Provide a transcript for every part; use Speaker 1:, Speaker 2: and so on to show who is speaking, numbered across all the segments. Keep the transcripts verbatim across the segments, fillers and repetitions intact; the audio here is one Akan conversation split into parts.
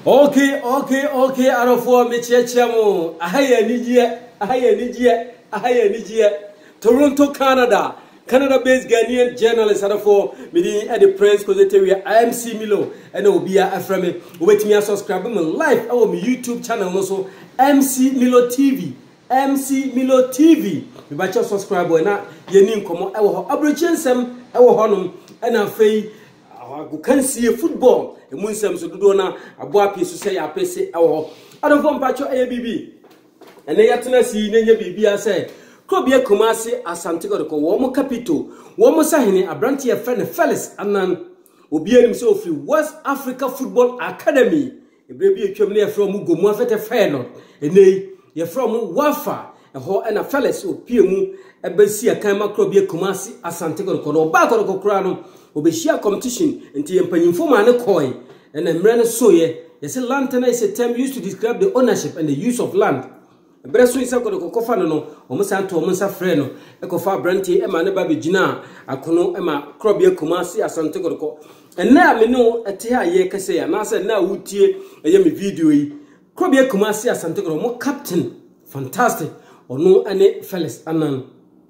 Speaker 1: Okay, okay, okay, Arafo, Michiachamo, Ahaya Nigia, Ahaya Nigia, Ahaya Nigia, Toronto, Canada, Canada based Ghanaian journalist, Arafo, meeting at the Prince Cosetaria, I M C Milo, and Obia Aframe, wait me a subscribe me live our YouTube channel also, M C Milo T V, M C Milo T V. We batch subscribe na yenim komo e wo ho abrocensem e wo honum e na fei you can see football e munsem so dodo na abo api so say apese e wo ho adofo mpacho e bibi ene yatena si nenye bibia say Krobia Kumasi Asante Kotoko wo mo capital wo mo sahene abrante e friend Felix Anan obianim se ofri West Africa Football Academy e brebi etwam na e from gomu afete fair no ene ye from Wafa ho ena Felix opie mu ebesi akan makrobia Kumasi Asante Kotoko no ba Kotoko kura no obehia competition nti yempanyimfo ma ne koi ena mre ne soye ye say lantana is a term used to describe the ownership and the use of land. Breso isa Kotoko kofa no no omo santo omo sa frɛ no ekofa branti e ma ne ba begina akono e ma krobia Kumasi Asante Kotoko ena me no ete aye kese ya na say na wutie eye me video yi krobia Kumasi Asante Kotoko mo captain fantastic ono ane Felix Anan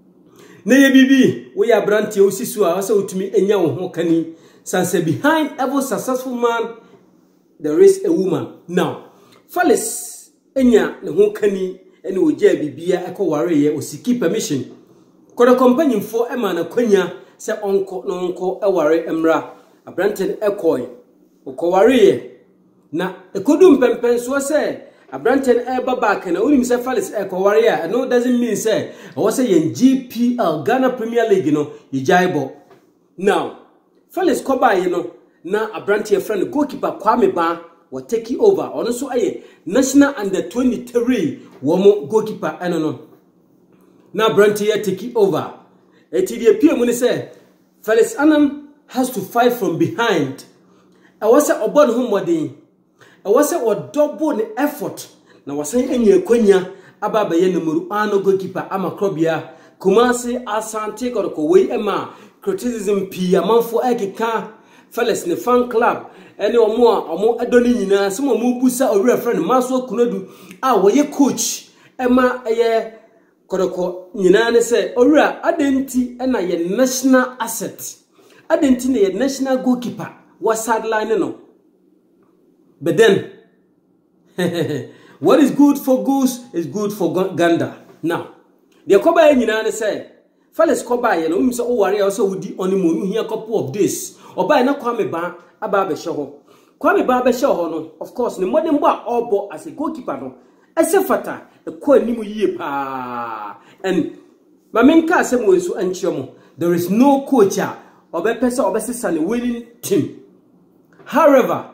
Speaker 1: na ye bibi we ya branti osisu a wasa utumi enya wo ho kani sanse behind every successful man there is a woman. Now Felix enya ne ho kani ene oja bibia ekoware ye osiki permission kodo company fo e ma na kwanya se onko no onko eware emra abranten ekoy okoware ye na ekodum pempen so se abranten eba back na unim se Felix ekoware ya no doesn't mean say o say yen G P L Ghana Premier League no yijaibo. Now Felix koba ye no na abranten friend goalkeeper Kwame Ba wa take over ono so aye national under twenty-three womo goalkeeper eno no na abranten take over eti de pie mu ne say Felix Anan has to fight from behind. I was say obon ho modern I was say o double the effort na wasan enye kwanya aba baye numuru ano goalkeeper ama Krobia Kumasi Asante Kotoko we ema criticism pi amanfo ekeka Felix ne fan club ene omo a omo adoni nyina se mo busa owura friend maso kunodu a woye coach ema eye Kotoko nyina ne se owura adenti ena ye national asset adenti ne ye national goalkeeper was sideline no. But then what is good for goose is good for gander. Now the koba nyina ne say Felix koba ye no umse o ware o say wudi onimo hia couple of days oba na Kwame Ba aba be hye ho Kwame Ba be hye ho no of course ne modern boy obo as a goalkeeper no ese fata e ko animu yie pa and mamenka asem we so anchiemo there is no coach a obe pese obe sesa ne winning team. However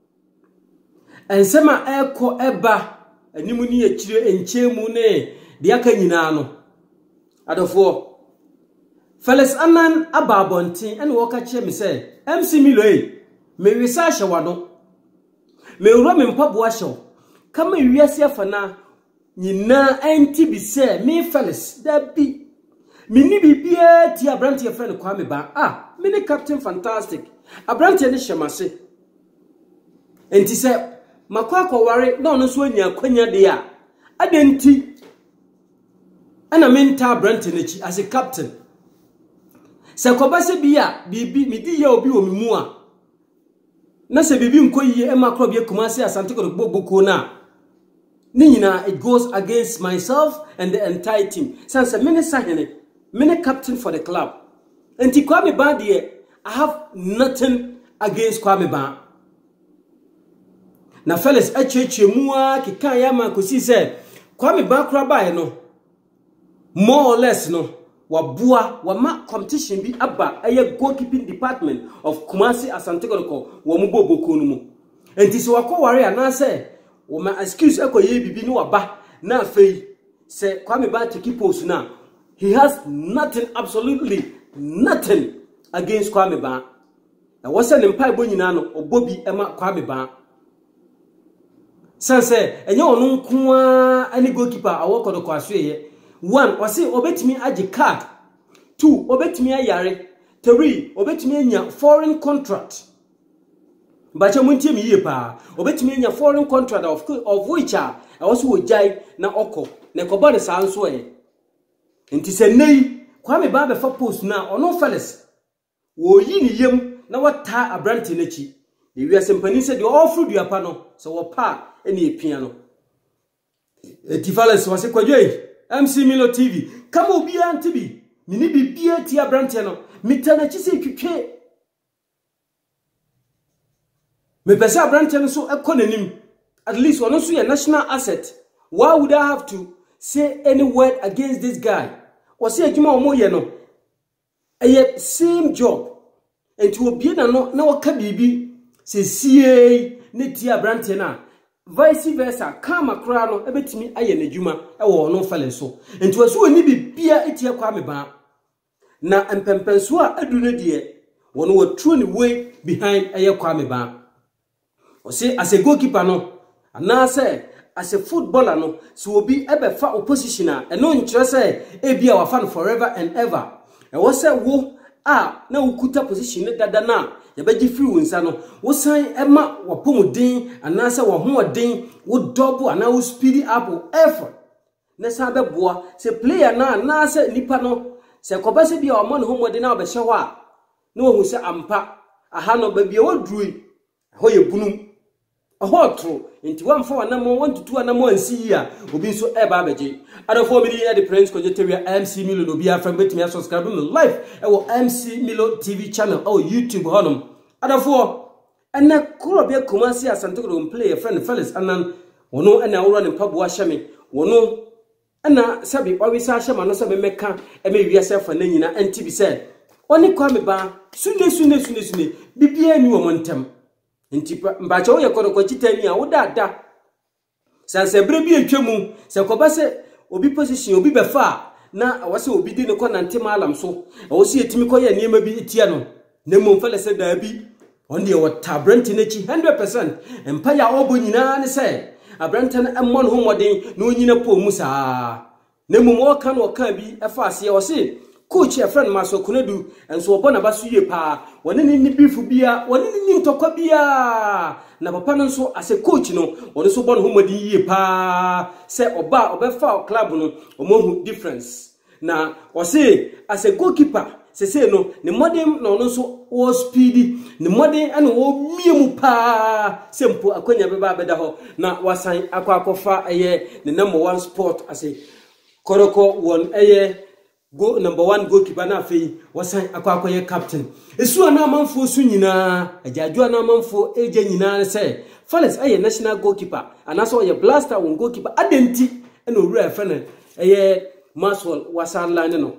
Speaker 1: and sema eko eba animu ni akire enchemu ne de aka nyina no adofo Felix Anan ababontin ene wo ka che me say M C Milo e me wisa hye wado me wuro me mpaboa hye kama wiase afana nyina enti bi say me Felix da bi me ni bibia ti abrante ye friend Kwame Ba ah me ni captain fantastic abrante ne hyemase enti say makwa kware na ono so anya kwanya de a adenti ana menta abrante nechi as a captain se kobase bia bibi midi ya obi omimu a na se bibi nkoyiye e makrobia Kumasi Asante Kotoko boko na ni nyina it goes against myself and the entire team since a minister hene mini captain for the club enti Kwame Ba de I have nothing against Kwame Ba na Felix achechemu a kika ya ma kosi se Kwame Ba kura ba no more or less no wabua wama competition bi aba eye goalkeeping department of Kumasi Asante Kotoko wo mu boboko no mu enti se wako ware ana se wo ma excuse ekoye bibi ni waba na afei se Kwame Ba to keep post na he has nothing absolutely nothing against Kwame Ba na wose ne mpa ebo nyina no obobi ema Kwame Ba sanse enye onu nko a ani goalkeeper awo Kotoko asue one wasi obetimi agi card two obetimi ayare three obetimi anya foreign contract Bacha muntie mi ye pa obetimi nya foreign contract of of which a also wo jai na oko na ko body sa nso e nti se nei Kwame ba be fa post na ono Felix wo yi ni yem na wata abranti na chi de wi asempani se de ofru duapa no se wo pa ene epia no eti Felix wase kwadwei M C Milo T V kama obi antibi ni ni bibia ti abranti no mitana chi se twetwe me pesa abranti no so ekonanim at least one so your national asset. Why would I have to say any word against this guy? Or say adwuma omo ye no eye same job and to obi na no na waka bibi se sie ne ti abrante na vice versa kama kra no ebetimi aye na adwuma e wo no fale so enti waso oni bibia etie Kwame ba na empempenso a adu ne de wono wo true ni way behind eye Kwame ba o say as a goalkeeper no ana say as a footballer no so obi ebe fa opposition a eno nkyere say e bia wa fa no forever and ever e wo say wo a na ukuta position ne dada na ye beji free wonsa no wo san ema wo pomodin ana say wo hoodin wo double ana wo speed up effort na san beboa say player na na say nipa no say ko ba say bia o mo ne homodin na obehye ho a na wo hu say ampa aha no ba bia wo drui ho ye bunum ahotro nti wamfa wanamo wantutu wanamo ansi ya obi so eba abeje adofo bi di the Prince Kojeteria M C Milo no bia from betimi subscribe me live e wo M C Milo T V channel or YouTube honum adofo ena kuro bia Kumasi Asante Kotoko play a friend Felix anan wono ena woro ne mpaboa hyeme wono ena sabi owisa hyema no sabi meka e me wiase fa na nyina enti bi se oni Kwame ba sune sune sune sune bibia ni wo montem nti mbacha wo yekoroko chitani a wo dada sanse bre bi atwemu se ko ba se obi position obi befa na wase obi di ne ko nante malam so wo se etimi ko ye niema bi etia no na mo mfale se da bi on de wo tabrant na chi one hundred percent empa ya obo nyina ne se abrant na emmo no homoden na onyina po mu saa na mo mo ka no ka bi efa ase wo se coach a friend maso kunedu enso obo na baso ye pa woni ni bifu bia woni ni ntokwa bia na papa no so ase coach no woni so bo no homodi ye pa se oba obefa club no omohu difference na o se as a goalkeeper se se no ne modern no no so o speedy ne modern ane o miemu pa sempo akonya beba beda ho na wasan akwa akofa eye ne number one sport ase Koroko won eye go number one goalkeeper na fe wasan akwakoye captain esu ana manfo su nyina ajaju ana manfo eje nyina se Felix aye national goalkeeper anaso ye blaster won goalkeeper adenti ena owura fe na eye Maxwell wasan line no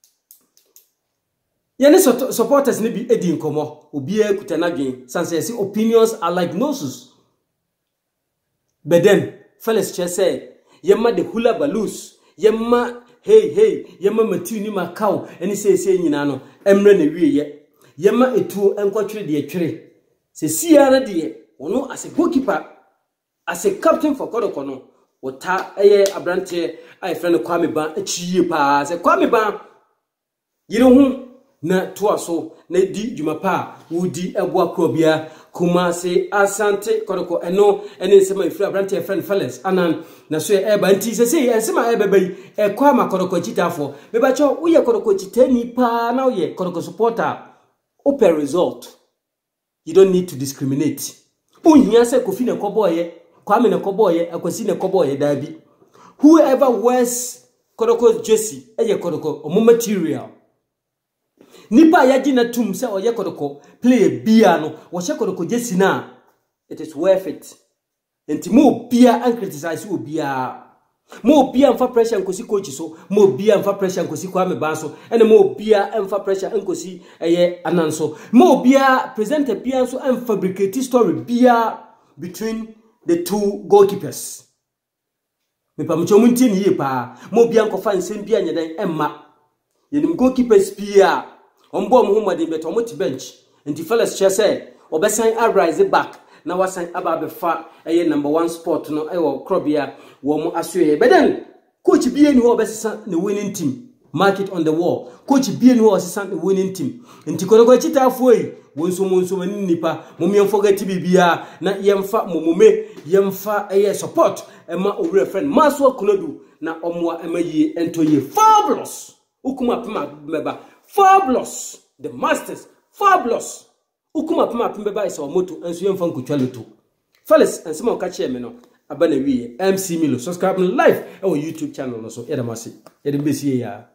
Speaker 1: yene supporters ne bi edi nkomo obi e kutanadwen sanse say opinions are like noses but then Felix che say yema the hula balloons yema hey hey yema matu ni makao eni se se nyina no emre na wieye yema etuo enkotwere de etwere se siara de ono as a goalkeeper as a captain for Koroko no wota eye abrante ai friend Kwame ba achiye pa se Kwame ba yire hu na toaso na di jumapa wudi eboa krobia Kumasi Asante Koroko eno ene nsema ifra abrante friend Felix anan na so e ba nti se se ensema e bebe e kwa ma Koroko chitafo me ba cho uye Koroko chitani pa na uye Koroko supporter open result. You don't need to discriminate. Unhia se Kofi ne koboye Kwame ne koboye Akwasi ne koboye dabi whoever wears Koroko's jersey eye Koroko omo material nipa yaji na tum se oye Koroko play bia no wo she Koroko jersey na it is worth it enti mo bia and criticize wo bia mo bia mfa pressure nkosi coach so mo bia mfa pressure nkosi Kwame ba so ene mo bia mfa pressure nkosi eye ananso mo bia presenter bia so and fabricate story bia between the two goalkeepers me pa mcho munti ni pa mo bia nkofa nsem bia nyedan emma yenim goalkeepers bia ombo mo humade beto mo ti bench nti Felix che say obesan a rise back na wasan aba befa eye number one sport no e wo krobia wo mo asoye but then coach bia ni ho obesesa the winning team mark it on the wall. Coach B no assistant the winning team. Nti kono ko chita afoi wonso monso mani nipa mom yem forget bibia na yemfa momume yemfa eye support ema owre friend Maso Kulodu na omwa ema yi entoye fabulous ukuma pema beba fabulous the masters fabulous ukuma pema beba is our motto enso yemfa nkutwaleto fellas ensema okache me no abana wi M C Milo subscribe live our YouTube channel no so yedamasi yedembesi ya